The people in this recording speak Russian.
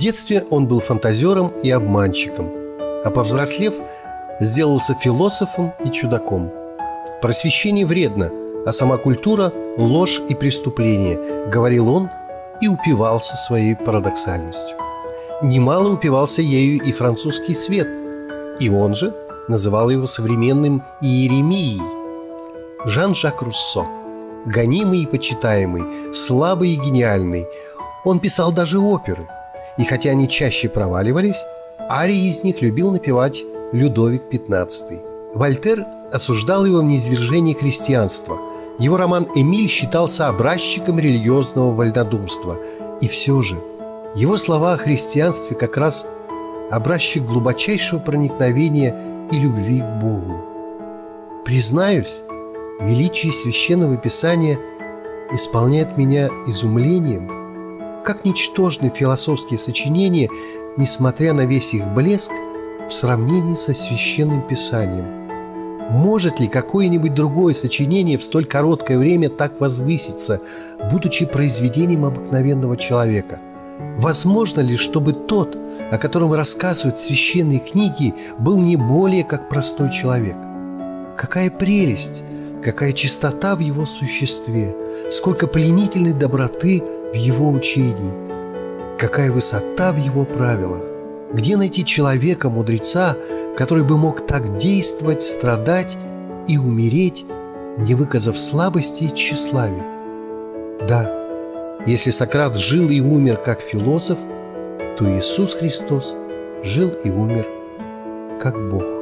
детстве он был фантазером и обманщиком, а повзрослев, сделался философом и чудаком. «Просвещение вредно, а сама культура – ложь и преступление», – говорил он и упивался своей парадоксальностью. Немало упивался ею и французский свет, и он же называл его современным Иеремией. Жан-Жак Руссо, гонимый и почитаемый, слабый и гениальный, он писал даже оперы, и хотя они чаще проваливались, арии из них любил напевать Людовик XV. Вольтер осуждал его в низвержении христианства. Его роман «Эмиль» считался образчиком религиозного вольнодумства. И все же его слова о христианстве как раз образчик глубочайшего проникновения и любви к Богу. Признаюсь, величие Священного Писания исполняет меня изумлением. Как ничтожны философские сочинения, несмотря на весь их блеск, в сравнении со Священным Писанием. Может ли какое-нибудь другое сочинение в столь короткое время так возвыситься, будучи произведением обыкновенного человека? Возможно ли, чтобы тот, о котором рассказывают священные книги, был не более как простой человек? Какая прелесть, какая чистота в его существе, сколько пленительной доброты в его учении, какая высота в его правилах! Где найти человека, мудреца, который бы мог так действовать, страдать и умереть, не выказав слабости и тщеславия? Да, если Сократ жил и умер как философ, то Иисус Христос жил и умер как Бог.